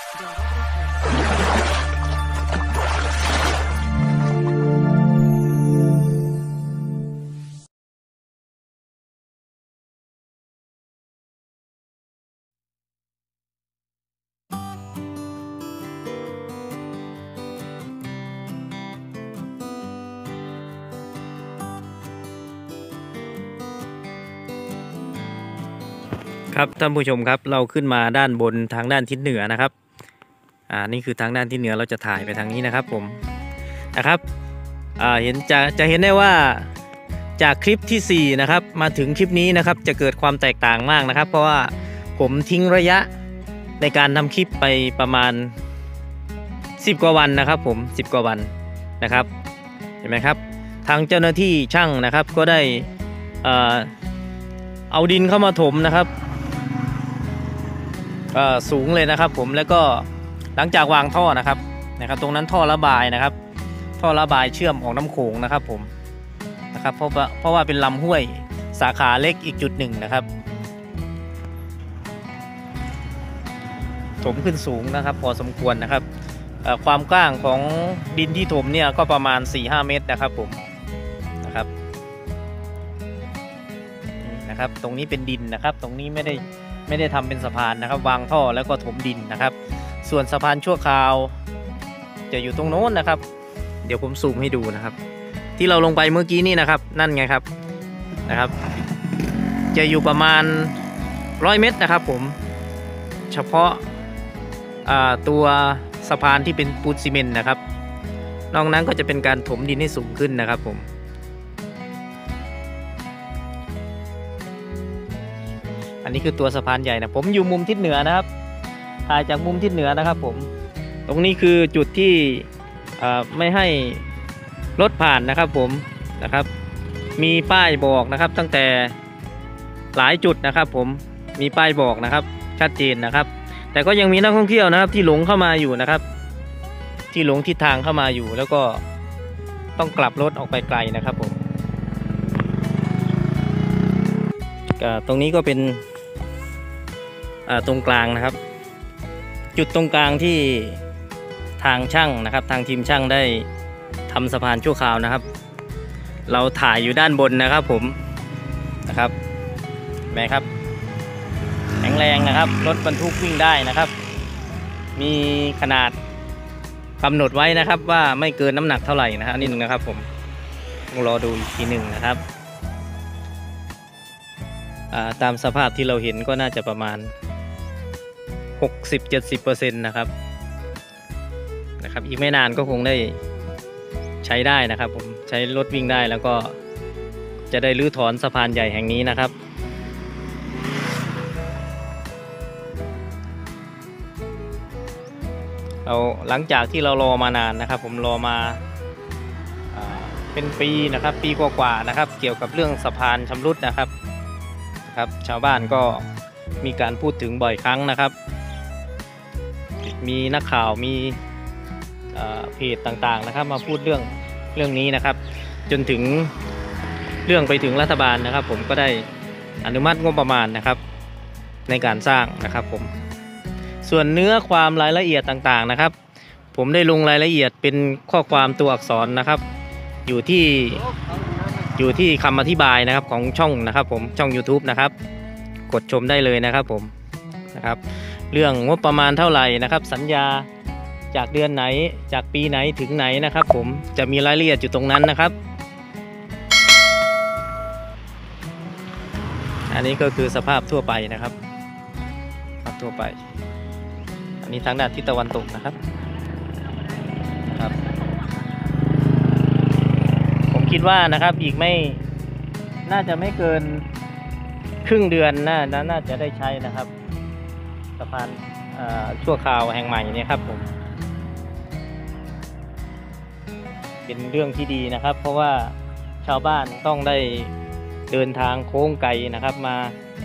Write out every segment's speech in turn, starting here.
ครับท่านผู้ชมครับเราขึ้นมาด้านบนทางด้านทิศเหนือนะครับนี่คือทางด้านทิศเหนือเราจะถ่ายไปทางนี้นะครับผมนะครับเห็นจะเห็นได้ว่าจากคลิปที่4นะครับมาถึงคลิปนี้นะครับจะเกิดความแตกต่างมากนะครับเพราะว่าผมทิ้งระยะในการทำคลิปไปประมาณ10 กว่าวันนะครับผม10 กว่าวันนะครับเห็นไหมครับทางเจ้าหน้าที่ช่างนะครับก็ได้เอาดินเข้ามาถมนะครับสูงเลยนะครับผมแล้วก็หลังจากวางท่อนะครับตรงนั้นท่อระบายนะครับท่อระบายเชื่อมของน้ำโขงนะครับผมนะครับเพราะว่าเป็นลำห้วยสาขาเล็กอีกจุดหนึ่งนะครับถมขึ้นสูงนะครับพอสมควรนะครับความกว้างของดินที่ถมเนี่ยก็ประมาณ 4-5 เมตรนะครับผมนะครับตรงนี้เป็นดินนะครับตรงนี้ไม่ได้ทำเป็นสะพานนะครับวางท่อแล้วก็ถมดินนะครับส่วนสะพานชั่วคราวจะอยู่ตรงโน้นนะครับเดี๋ยวผมซูมให้ดูนะครับที่เราลงไปเมื่อกี้นี่นะครับนั่นไงครับจะอยู่ประมาณ100 เมตรนะครับผมเฉพาะตัวสะพานที่เป็นปูนซีเมนต์นะครับนอกนั้นก็จะเป็นการถมดินให้สูงขึ้นนะครับผมอันนี้คือตัวสะพานใหญ่นะผมอยู่มุมทิศเหนือนะครับถ่ายจากมุมทิศเหนือนะครับผมตรงนี้คือจุดที่ไม่ให้รถผ่านนะครับผมนะครับมีป้ายบอกนะครับตั้งแต่หลายจุดนะครับผมมีป้ายบอกนะครับชัดเจนนะครับแต่ก็ยังมีนักท่องเที่ยวนะครับที่หลงเข้ามาอยู่นะครับที่หลงทิศทางเข้ามาอยู่แล้วก็ต้องกลับรถออกไปไกลนะครับผมตรงนี้ก็เป็นตรงกลางนะครับจุดตรงกลางที่ทางช่างนะครับทางทีมช่างได้ทำสะพานชั่วคราวนะครับเราถ่ายอยู่ด้านบนนะครับผมนะครับแม่ครับแข็งแรงนะครับรถบรรทุกวิ่งได้นะครับมีขนาดกำหนดไว้นะครับว่าไม่เกินน้ำหนักเท่าไหร่นะฮะนี่นึงนะครับผมต้องรอดูอีกทีหนึ่งนะครับตามสภาพที่เราเห็นก็น่าจะประมาณ 60-70% นะครับอีกไม่นานก็คงได้ใช้ได้นะครับผมใช้รถวิ่งได้แล้วก็จะได้รื้อถอนสะพานใหญ่แห่งนี้นะครับหลังจากที่เรารอมานานนะครับผมรอมาเป็นปีนะครับปีกว่าๆนะครับเกี่ยวกับเรื่องสะพานชำรุดนะครับชาวบ้านก็มีการพูดถึงบ่อยครั้งนะครับมีนักข่าวมีเพจต่างๆนะครับมาพูดเรื่องนี้นะครับจนถึงเรื่องไปถึงรัฐบาลนะครับผมก็ได้อนุมัติงบประมาณนะครับในการสร้างนะครับผมส่วนเนื้อความรายละเอียดต่างๆนะครับผมได้ลงรายละเอียดเป็นข้อความตัวอักษรนะครับอยู่ที่คำอธิบายนะครับของช่องนะครับผมช่อง YouTube นะครับกดชมได้เลยนะครับผมนะครับเรื่องงบประมาณเท่าไหร่นะครับสัญญาจากเดือนไหนจากปีไหนถึงไหนนะครับผมจะมีรายละเอียดอยู่ตรงนั้นนะครับอันนี้ก็คือสภาพทั่วไปนะครับทั่วไปอันนี้ทางด้านทิศตะวันตกนะครับผมคิดว่านะครับอีกไม่น่าจะไม่เกินครึ่งเดือนน่าจะได้ใช้นะครับสะพานชั่วคราวแห่งใหม่เนี่ยครับผมเป็นเรื่องที่ดีนะครับเพราะว่าชาวบ้านต้องได้เดินทางโค้งไกลนะครับมา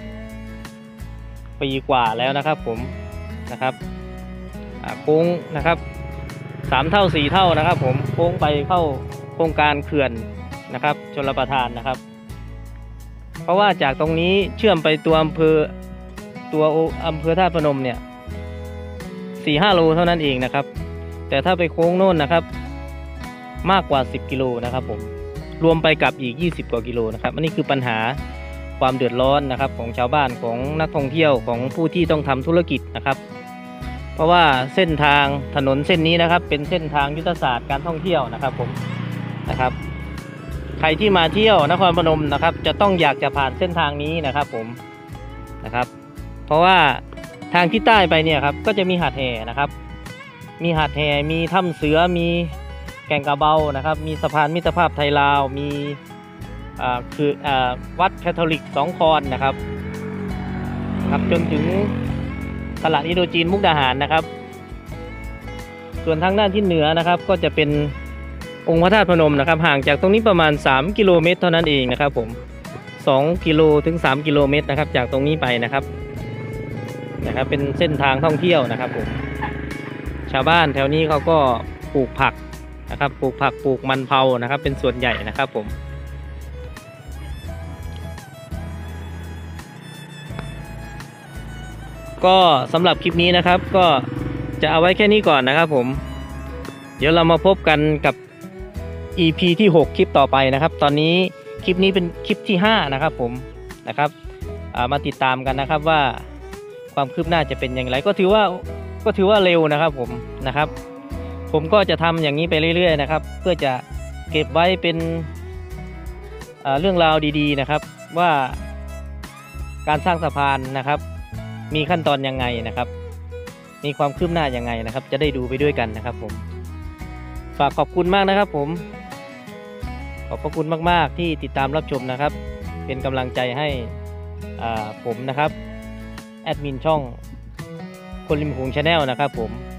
ปีกว่าแล้วนะครับผมนะครับโค้งนะครับ3 เท่า 4 เท่านะครับผมโค้งไปเข้าโครงการเขื่อนนะครับชลประทานนะครับเพราะว่าจากตรงนี้เชื่อมไปตัวอำเภอท่าตุพนมเนี่ย 4-5 โลเท่านั้นเองนะครับแต่ถ้าไปโค้งโน่นนะครับมากกว่า10 กิโลนะครับผมรวมไปกับอีก20 กว่ากิโลนะครับอันนี้คือปัญหาความเดือดร้อนนะครับของชาวบ้านของนักท่องเที่ยวของผู้ที่ต้องทำธุรกิจนะครับเพราะว่าเส้นทางถนนเส้นนี้นะครับเป็นเส้นทางยุทธศาสตร์การท่องเที่ยวนะครับผมนะครับใครที่มาเที่ยวนครพนมนะครับจะต้องอยากจะผ่านเส้นทางนี้นะครับผมนะครับเพราะว่าทางที่ใต้ไปเนี่ยครับก็จะมีหาดแห่นะครับมีหาดแห่มีถ้ำเสือมีแก่งกระเบานะครับมีสะพานมิตรภาพไทยลาวมีวัดแคทอลิก2 คอนนะครับจนถึงตลาดอินโดจีนมุกดาหารนะครับส่วนทางด้านที่เหนือนะครับก็จะเป็นองค์พระธาตุพนมนะครับห่างจากตรงนี้ประมาณ3 กิโลเมตรเท่านั้นเองนะครับผม2 กิโลถึง 3 กิโลเมตรนะครับจากตรงนี้ไปนะครับเป็นเส้นทางท่องเที่ยวนะครับผมชาวบ้านแถวนี้เขาก็ปลูกผักนะครับปลูกผักปลูกมันเผานะครับเป็นส่วนใหญ่นะครับผมก็สำหรับคลิปนี้นะครับก็จะเอาไว้แค่นี้ก่อนนะครับผมเดี๋ยวเรามาพบกันกับ EP ที่ 6 คลิปต่อไปนะครับตอนนี้คลิปนี้เป็นคลิปที่5นะครับผมมาติดตามกันนะครับว่าความคืบหน้าจะเป็นอย่างไรก็ถือว่าเร็วนะครับผมก็จะทำอย่างนี้ไปเรื่อยๆนะครับเพื่อจะเก็บไว้เป็นเรื่องราวดีๆนะครับว่าการสร้างสะพานนะครับมีขั้นตอนยังไงนะครับมีความคืบหน้ายังไงนะครับจะได้ดูไปด้วยกันนะครับผมฝากขอบคุณมากนะครับผมขอบพระคุณมากๆที่ติดตามรับชมนะครับเป็นกำลังใจให้ผมนะครับแอดมินช่องคนริมโขงชาแนลนะครับผม